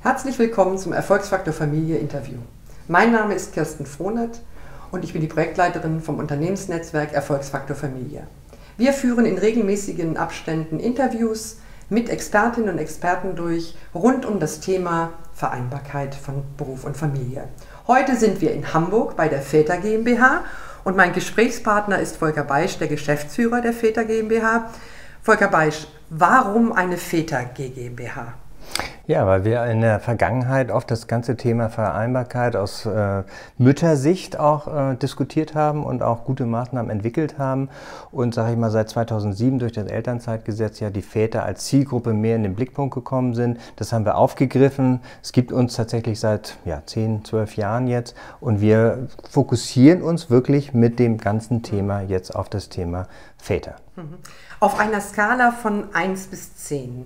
Herzlich willkommen zum Erfolgsfaktor Familie Interview. Mein Name ist Kirsten Frohnert und ich bin die Projektleiterin vom Unternehmensnetzwerk Erfolgsfaktor Familie. Wir führen in regelmäßigen Abständen Interviews mit Expertinnen und Experten durch, rund um das Thema Vereinbarkeit von Beruf und Familie. Heute sind wir in Hamburg bei der Väter GmbH und mein Gesprächspartner ist Volker Beisch, der Geschäftsführer der Väter GmbH. Volker Beisch, warum eine Väter GmbH? Ja, weil wir in der Vergangenheit oft das ganze Thema Vereinbarkeit aus Müttersicht auch diskutiert haben und auch gute Maßnahmen entwickelt haben und, sage ich mal, seit 2007 durch das Elternzeitgesetz ja die Väter als Zielgruppe mehr in den Blickpunkt gekommen sind. Das haben wir aufgegriffen. Es gibt uns tatsächlich seit 10, 12 Jahren jetzt und wir fokussieren uns wirklich mit dem ganzen Thema jetzt auf das Thema Väter. Auf einer Skala von 1 bis 10.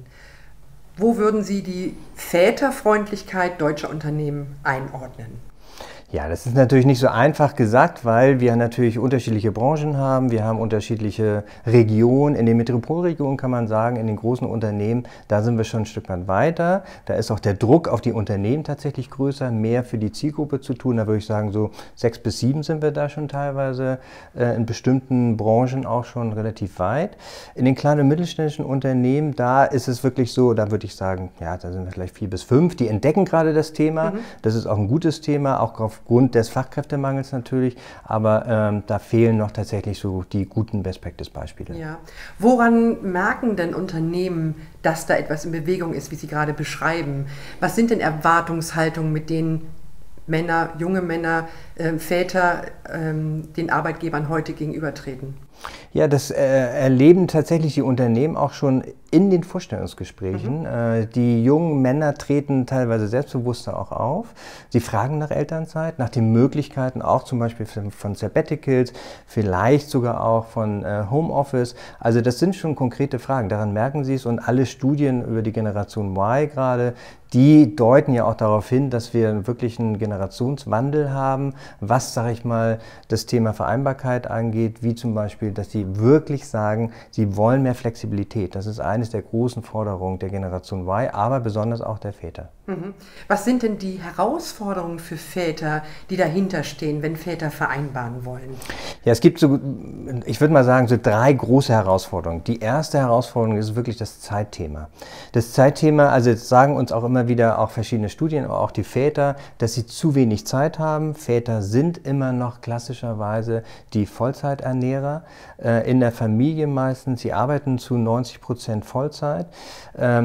Wo würden Sie die Väterfreundlichkeit deutscher Unternehmen einordnen? Ja, das ist natürlich nicht so einfach gesagt, weil wir natürlich unterschiedliche Branchen haben. Wir haben unterschiedliche Regionen. In den Metropolregionen kann man sagen, in den großen Unternehmen, da sind wir schon ein Stück weit weiter. Da ist auch der Druck auf die Unternehmen tatsächlich größer, mehr für die Zielgruppe zu tun. Da würde ich sagen, so 6 bis 7 sind wir da schon teilweise in bestimmten Branchen auch schon relativ weit. In den kleinen und mittelständischen Unternehmen, da ist es wirklich so, da würde ich sagen, ja, da sind wir vielleicht 4 bis 5. Die entdecken gerade das Thema. Das ist auch ein gutes Thema, auch aufgrund des Fachkräftemangels natürlich, aber da fehlen noch tatsächlich so die guten Best-Practice-Beispiele. Ja. Woran merken denn Unternehmen, dass da etwas in Bewegung ist, wie Sie gerade beschreiben? Was sind denn Erwartungshaltungen, mit denen Männer, junge Männer, Väter den Arbeitgebern heute gegenübertreten? Ja, das erleben tatsächlich die Unternehmen auch schon in den Vorstellungsgesprächen. Die jungen Männer treten teilweise selbstbewusster auch auf. Sie fragen nach Elternzeit, nach den Möglichkeiten auch zum Beispiel von Sabbaticals, vielleicht sogar auch von Homeoffice. Also das sind schon konkrete Fragen, daran merken Sie es. Und alle Studien über die Generation Y gerade, die deuten ja auch darauf hin, dass wir wirklich einen Generationswandel haben, was, sage ich mal, das Thema Vereinbarkeit angeht, wie zum Beispiel, dass sie wirklich sagen, sie wollen mehr Flexibilität. Das ist eines der großen Forderungen der Generation Y, aber besonders auch der Väter. Was sind denn die Herausforderungen für Väter, die dahinter stehen, wenn Väter vereinbaren wollen? Ja, es gibt so, ich würde mal sagen, so 3 große Herausforderungen. Die erste Herausforderung ist wirklich das Zeitthema. Das Zeitthema, also jetzt sagen uns auch immer wieder auch verschiedene Studien, auch die Väter, dass sie zu wenig Zeit haben. Väter sind immer noch klassischerweise die Vollzeiternährer in der Familie meistens. Sie arbeiten zu 90% Vollzeit oder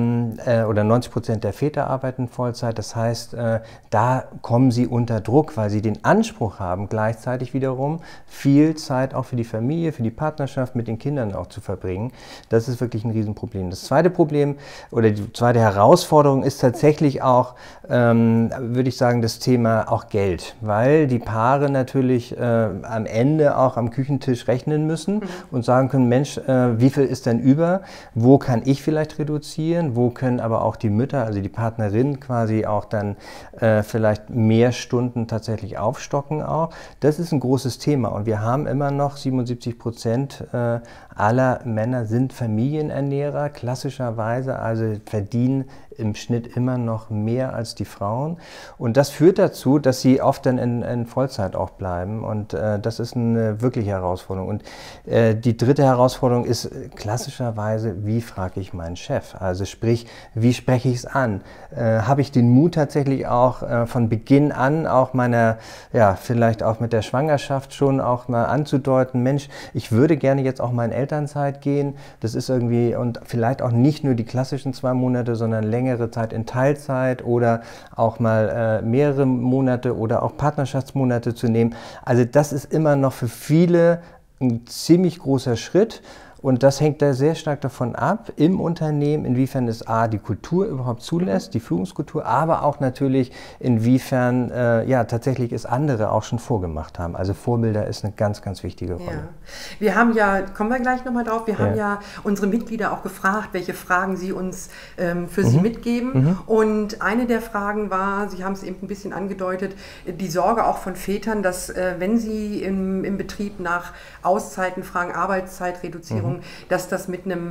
90% der Väter arbeiten Vollzeit. Das heißt, da kommen sie unter Druck, weil sie den Anspruch haben, gleichzeitig wiederum viel Zeit auch für die Familie, für die Partnerschaft mit den Kindern auch zu verbringen. Das ist wirklich ein Riesenproblem. Das zweite Problem oder die zweite Herausforderung ist tatsächlich auch, würde ich sagen, das Thema auch Geld, weil die Paare natürlich am Ende auch am Küchentisch rechnen müssen und sagen können, Mensch, wie viel ist denn über? Wo kann ich vielleicht reduzieren? Wo können aber auch die Mütter, also die Partnerin quasi auch dann vielleicht mehr Stunden tatsächlich aufstocken auch. Das ist ein großes Thema und wir haben immer noch 77% aller Männer sind Familienernährer, klassischerweise, also verdienen im Schnitt immer noch mehr als die Frauen. Und das führt dazu, dass sie oft dann in Vollzeit auch bleiben. Und das ist eine wirkliche Herausforderung. Und die dritte Herausforderung ist klassischerweise, wie frage ich meinen Chef? Also sprich, wie spreche ich es an? Habe ich den Mut tatsächlich auch von Beginn an, auch meiner, ja, vielleicht auch mit der Schwangerschaft schon auch mal anzudeuten, Mensch, ich würde gerne jetzt auch mal in Elternzeit gehen. Das ist irgendwie, und vielleicht auch nicht nur die klassischen 2 Monate, sondern längere Zeit in Teilzeit oder auch mal mehrere Monate oder auch Partnerschaftsmonate zu nehmen. Also das ist immer noch für viele ein ziemlich großer Schritt. Und das hängt da sehr stark davon ab, im Unternehmen, inwiefern es die Kultur überhaupt zulässt, die Führungskultur, aber auch natürlich, inwiefern tatsächlich es andere auch schon vorgemacht haben. Also Vorbilder ist eine ganz, ganz wichtige Rolle. Ja. Wir haben ja, kommen wir gleich nochmal drauf, wir haben ja unsere Mitglieder auch gefragt, welche Fragen sie uns für sie mitgeben. Und eine der Fragen war, Sie haben es eben ein bisschen angedeutet, die Sorge auch von Vätern, dass wenn sie im Betrieb nach Auszeiten fragen, Arbeitszeitreduzierung, dass das mit einem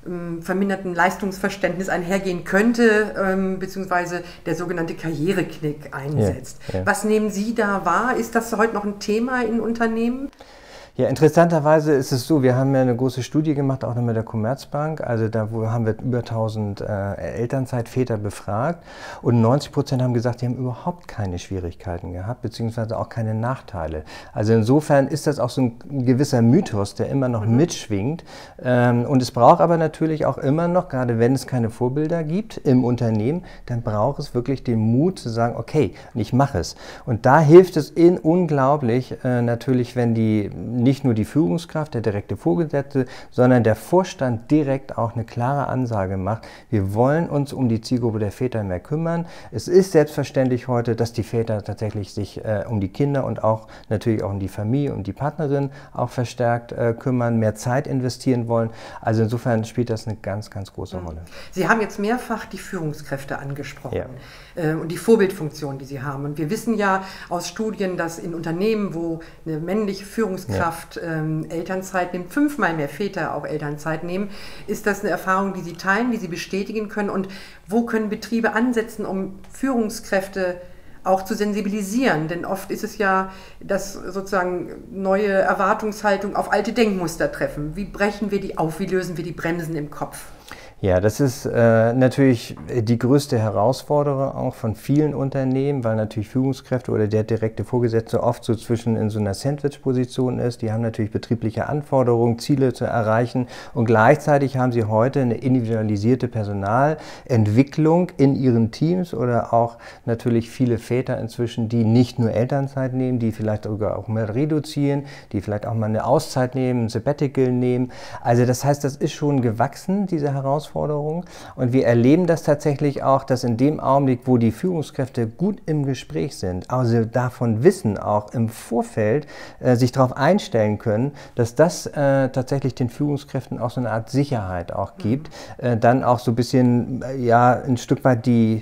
verminderten Leistungsverständnis einhergehen könnte, beziehungsweise der sogenannte Karriereknick einsetzt. Ja, ja. Was nehmen Sie da wahr? Ist das heute noch ein Thema in Unternehmen? Ja, interessanterweise ist es so, wir haben ja eine große Studie gemacht, auch noch mit der Commerzbank, also da haben wir über 1000 Elternzeitväter befragt und 90% haben gesagt, die haben überhaupt keine Schwierigkeiten gehabt, beziehungsweise auch keine Nachteile. Also insofern ist das auch so ein gewisser Mythos, der immer noch mitschwingt, und es braucht aber natürlich auch immer noch, gerade wenn es keine Vorbilder gibt im Unternehmen, dann braucht es wirklich den Mut zu sagen, okay, ich mache es. Und da hilft es unglaublich natürlich, wenn nicht nur die Führungskraft, der direkte Vorgesetzte, sondern der Vorstand direkt auch eine klare Ansage macht. Wir wollen uns um die Zielgruppe der Väter mehr kümmern. Es ist selbstverständlich heute, dass die Väter tatsächlich sich um die Kinder und auch natürlich auch um die Familie und die Partnerin auch verstärkt kümmern, mehr Zeit investieren wollen. Also insofern spielt das eine ganz, ganz große Rolle. Sie haben jetzt mehrfach die Führungskräfte angesprochen, und die Vorbildfunktion, die sie haben. Und wir wissen ja aus Studien, dass in Unternehmen, wo eine männliche Führungskraft Elternzeit nimmt, 5-mal mehr Väter auch Elternzeit nehmen, ist das eine Erfahrung, die Sie teilen, die Sie bestätigen können? Und wo können Betriebe ansetzen, um Führungskräfte auch zu sensibilisieren? Denn oft ist es ja, dass sozusagen neue Erwartungshaltung auf alte Denkmuster treffen. Wie brechen wir die auf? Wie lösen wir die Bremsen im Kopf? Ja, das ist natürlich die größte Herausforderung auch von vielen Unternehmen, weil natürlich Führungskräfte oder der direkte Vorgesetzte oft so in so einer Sandwich-Position ist. Die haben natürlich betriebliche Anforderungen, Ziele zu erreichen und gleichzeitig haben sie heute eine individualisierte Personalentwicklung in ihren Teams oder auch natürlich viele Väter inzwischen, die nicht nur Elternzeit nehmen, die vielleicht sogar auch mal reduzieren, die vielleicht auch mal eine Auszeit nehmen, ein Sabbatical nehmen. Also das heißt, das ist schon gewachsen, diese Herausforderung. Und wir erleben das tatsächlich auch, dass in dem Augenblick, wo die Führungskräfte gut im Gespräch sind, also davon wissen, auch im Vorfeld sich darauf einstellen können, dass das tatsächlich den Führungskräften auch so eine Art Sicherheit auch gibt, dann auch so ein bisschen, ja, ein Stück weit die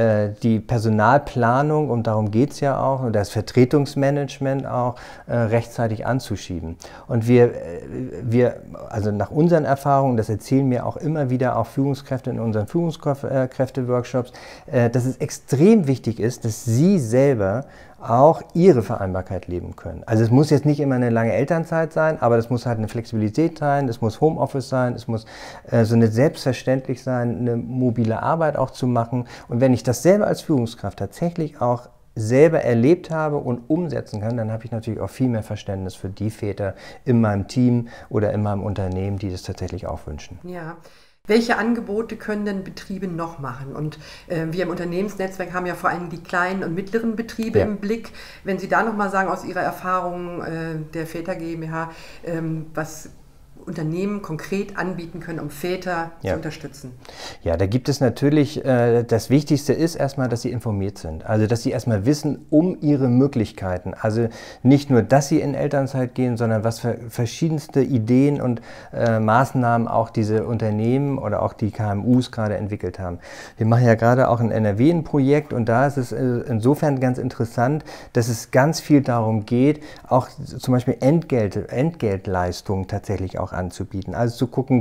Personalplanung, und darum geht es ja auch, und das Vertretungsmanagement auch rechtzeitig anzuschieben. Und wir, also nach unseren Erfahrungen, das erzählen mir auch immer wieder auch Führungskräfte in unseren Führungskräfte-Workshops, dass es extrem wichtig ist, dass sie selber auch ihre Vereinbarkeit leben können. Also es muss jetzt nicht immer eine lange Elternzeit sein, aber das muss halt eine Flexibilität sein, es muss Homeoffice sein, es muss so eine selbstverständlich sein, eine mobile Arbeit auch zu machen. Und wenn ich das selber als Führungskraft tatsächlich auch selber erlebt habe und umsetzen kann, dann habe ich natürlich auch viel mehr Verständnis für die Väter in meinem Team oder in meinem Unternehmen, die das tatsächlich auch wünschen. Ja. Welche Angebote können denn Betriebe noch machen? Und wir im Unternehmensnetzwerk haben ja vor allem die kleinen und mittleren Betriebe im Blick. Wenn Sie da nochmal sagen, aus Ihrer Erfahrung der Väter GmbH, was Unternehmen konkret anbieten können, um Väter zu unterstützen? Ja, da gibt es natürlich, das Wichtigste ist erstmal, dass sie informiert sind. Also, dass sie erstmal wissen um ihre Möglichkeiten. Also nicht nur, dass sie in Elternzeit gehen, sondern was für verschiedenste Ideen und Maßnahmen auch diese Unternehmen oder auch die KMUs gerade entwickelt haben. Wir machen ja gerade auch in NRW ein Projekt und da ist es insofern ganz interessant, dass es ganz viel darum geht, auch zum Beispiel Entgeltleistungen tatsächlich auch anzubieten. Also zu gucken,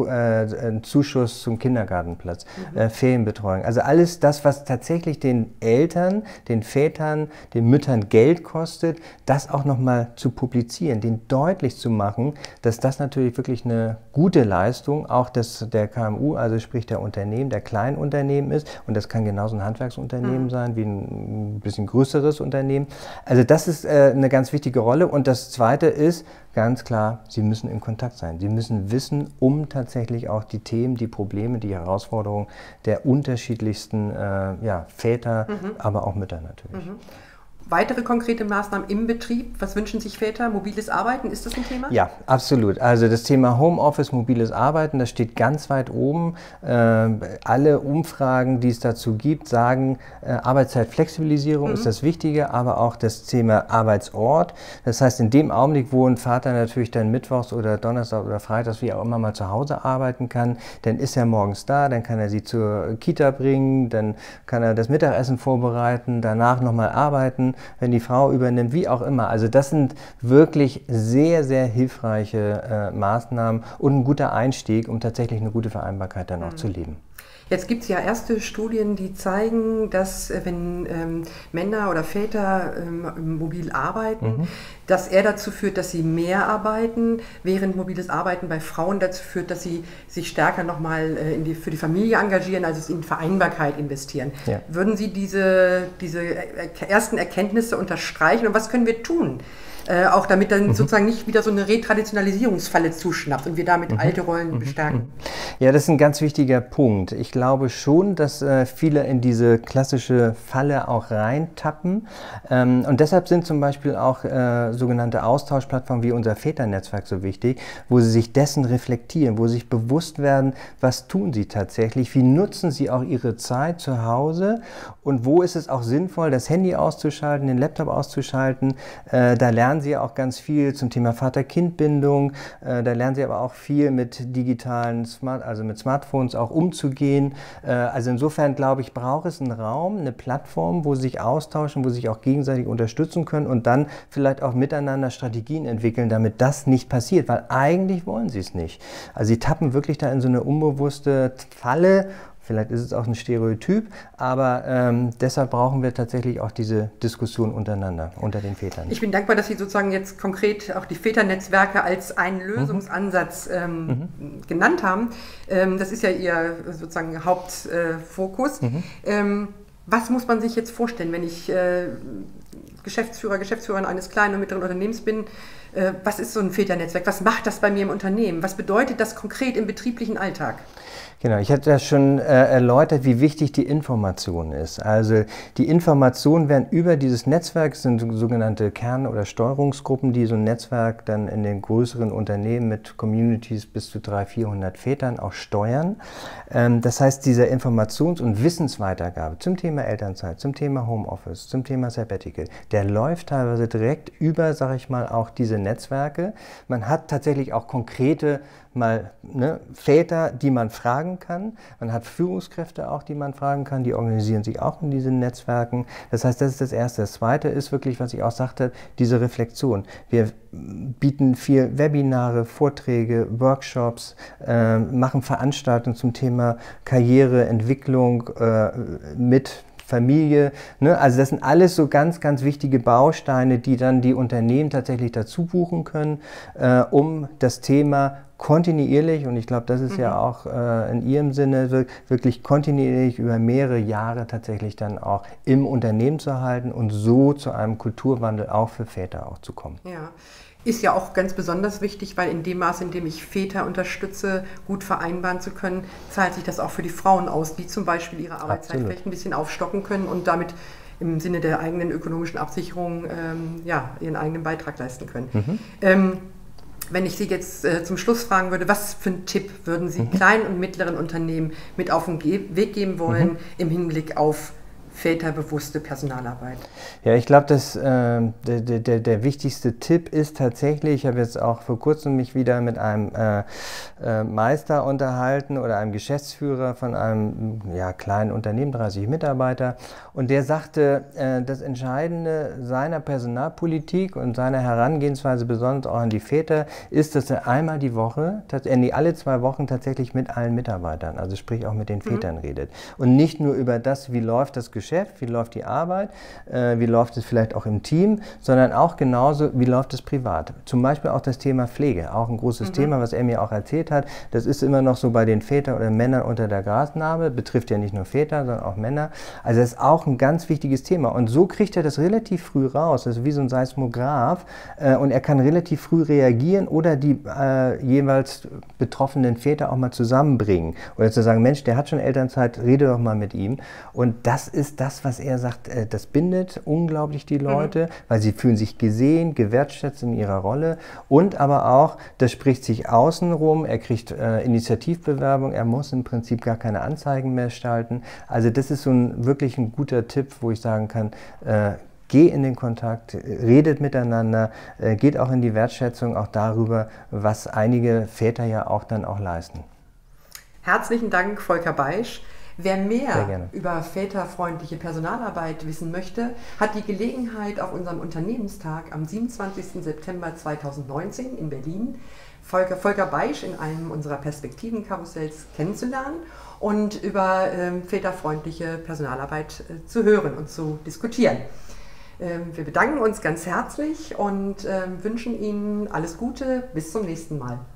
Zuschuss zum Kindergartenplatz, Ferienbetreuung. Also alles das, was tatsächlich den Eltern, den Vätern, den Müttern Geld kostet, das auch nochmal zu publizieren, denen deutlich zu machen, dass das natürlich wirklich eine gute Leistung auch der KMU, also sprich der Unternehmen, der kleinen Unternehmen ist. Und das kann genauso ein Handwerksunternehmen sein wie ein bisschen größeres Unternehmen. Also das ist eine ganz wichtige Rolle. Und das Zweite ist, ganz klar, Sie müssen in Kontakt sein. Sie müssen wissen tatsächlich auch die Themen, die Probleme, die Herausforderungen der unterschiedlichsten Väter, aber auch Mütter natürlich. Weitere konkrete Maßnahmen im Betrieb? Was wünschen sich Väter? Mobiles Arbeiten, ist das ein Thema? Ja, absolut. Also das Thema Homeoffice, mobiles Arbeiten, das steht ganz weit oben. Alle Umfragen, die es dazu gibt, sagen, Arbeitszeitflexibilisierung ist das Wichtige, aber auch das Thema Arbeitsort. Das heißt, in dem Augenblick, wo ein Vater natürlich dann mittwochs oder Donnerstag oder Freitags, wie auch immer, mal zu Hause arbeiten kann, dann ist er morgens da, dann kann er sie zur Kita bringen, dann kann er das Mittagessen vorbereiten, danach nochmal arbeiten. wenn die Frau übernimmt, wie auch immer. Also das sind wirklich sehr, sehr hilfreiche Maßnahmen und ein guter Einstieg, um tatsächlich eine gute Vereinbarkeit dann auch zu leben. Jetzt gibt es ja erste Studien, die zeigen, dass wenn Männer oder Väter mobil arbeiten, dass er dazu führt, dass sie mehr arbeiten, während mobiles Arbeiten bei Frauen dazu führt, dass sie sich stärker nochmal für die Familie engagieren, also in Vereinbarkeit investieren. Ja. Würden Sie diese ersten Erkenntnisse unterstreichen und was können wir tun? Auch damit dann sozusagen nicht wieder so eine Retraditionalisierungsfalle zuschnappt und wir damit alte Rollen bestärken. Ja, das ist ein ganz wichtiger Punkt. Ich glaube schon, dass viele in diese klassische Falle auch reintappen. Und deshalb sind zum Beispiel auch sogenannte Austauschplattformen wie unser Väternetzwerk so wichtig, wo sie sich dessen reflektieren, wo sie sich bewusst werden, was tun sie tatsächlich, wie nutzen sie auch ihre Zeit zu Hause und wo ist es auch sinnvoll, das Handy auszuschalten, den Laptop auszuschalten. Da lernen sie auch ganz viel zum Thema Vater-Kind-Bindung. Da lernen sie aber auch viel mit digitalen, also mit Smartphones auch umzugehen. Also insofern glaube ich, braucht es einen Raum, eine Plattform, wo sie sich austauschen, wo sie sich auch gegenseitig unterstützen können und dann vielleicht auch miteinander Strategien entwickeln, damit das nicht passiert, weil eigentlich wollen sie es nicht. Also sie tappen wirklich da in so eine unbewusste Falle. Vielleicht ist es auch ein Stereotyp, aber deshalb brauchen wir tatsächlich auch diese Diskussion untereinander, unter den Vätern. Ich bin dankbar, dass Sie sozusagen jetzt konkret auch die Väternetzwerke als einen Lösungsansatz genannt haben. Das ist ja Ihr sozusagen Hauptfokus. Was muss man sich jetzt vorstellen, wenn ich Geschäftsführerin eines kleinen und mittleren Unternehmens bin? Was ist so ein Väternetzwerk? Was macht das bei mir im Unternehmen? Was bedeutet das konkret im betrieblichen Alltag? Genau, ich hatte ja schon erläutert, wie wichtig die Information ist. Also die Informationen werden über dieses Netzwerk, das sind sogenannte Kern- oder Steuerungsgruppen, die so ein Netzwerk dann in den größeren Unternehmen mit Communities bis zu 300, 400 Vätern auch steuern. Das heißt, diese Informations- und Wissensweitergabe zum Thema Elternzeit, zum Thema Homeoffice, zum Thema Sabbatical, der läuft teilweise direkt über, sage ich mal, auch diese Netzwerke. Man hat tatsächlich auch konkrete Väter, die man fragen kann. Man hat Führungskräfte auch, die man fragen kann. Die organisieren sich auch in diesen Netzwerken. Das heißt, das ist das Erste. Das Zweite ist wirklich, was ich auch sagte, diese Reflexion. Wir bieten viel Webinare, Vorträge, Workshops, machen Veranstaltungen zum Thema Karriere, Entwicklung mit Familie, ne? Also das sind alles so ganz, ganz wichtige Bausteine, die dann die Unternehmen tatsächlich dazu buchen können, um das Thema kontinuierlich, und ich glaube, das ist ja auch in Ihrem Sinne, wirklich kontinuierlich über mehrere Jahre tatsächlich dann auch im Unternehmen zu halten und so zu einem Kulturwandel auch für Väter auch zu kommen. Ja. Ist ja auch ganz besonders wichtig, weil in dem Maße, in dem ich Väter unterstütze, gut vereinbaren zu können, zahlt sich das auch für die Frauen aus, die zum Beispiel ihre Arbeitszeit vielleicht ein bisschen aufstocken können und damit im Sinne der eigenen ökonomischen Absicherung ihren eigenen Beitrag leisten können. Wenn ich Sie jetzt zum Schluss fragen würde, was für einen Tipp würden Sie kleinen und mittleren Unternehmen mit auf den Weg geben wollen im Hinblick auf väterbewusste Personalarbeit? Ja, ich glaube, der wichtigste Tipp ist tatsächlich, ich habe jetzt auch vor kurzem mich wieder mit einem Meister unterhalten oder einem Geschäftsführer von einem kleinen Unternehmen, 30 Mitarbeiter, und der sagte, das Entscheidende seiner Personalpolitik und seiner Herangehensweise, besonders auch an die Väter, ist, dass er einmal die Woche, alle 2 Wochen tatsächlich mit allen Mitarbeitern, also sprich auch mit den Vätern redet. Und nicht nur über das, wie läuft das Geschäft, wie läuft die Arbeit, wie läuft es vielleicht auch im Team, sondern auch genauso, wie läuft es privat. Zum Beispiel auch das Thema Pflege, auch ein großes Thema, was er mir auch erzählt hat. Das ist immer noch so bei den Vätern oder Männern unter der Grasnarbe, betrifft ja nicht nur Väter, sondern auch Männer. Also das ist auch ein ganz wichtiges Thema. Und so kriegt er das relativ früh raus, das ist wie so ein Seismograph, und er kann relativ früh reagieren oder die jeweils betroffenen Väter auch mal zusammenbringen. Oder zu sagen, Mensch, der hat schon Elternzeit, rede doch mal mit ihm. Und das ist das, was er sagt, das bindet unglaublich die Leute, weil sie fühlen sich gesehen, gewertschätzt in ihrer Rolle, und aber auch, das spricht sich außenrum, er kriegt Initiativbewerbung, er muss im Prinzip gar keine Anzeigen mehr gestalten. Also das ist wirklich ein guter Tipp, wo ich sagen kann, geh in den Kontakt, redet miteinander, geht auch in die Wertschätzung, auch darüber, was einige Väter ja auch dann auch leisten. Herzlichen Dank, Volker Beisch. Wer mehr über väterfreundliche Personalarbeit wissen möchte, hat die Gelegenheit, auf unserem Unternehmenstag am 27. September 2019 in Berlin Volker Beisch in einem unserer Perspektivenkarussells kennenzulernen und über väterfreundliche Personalarbeit zu hören und zu diskutieren. Wir bedanken uns ganz herzlich und wünschen Ihnen alles Gute. Bis zum nächsten Mal.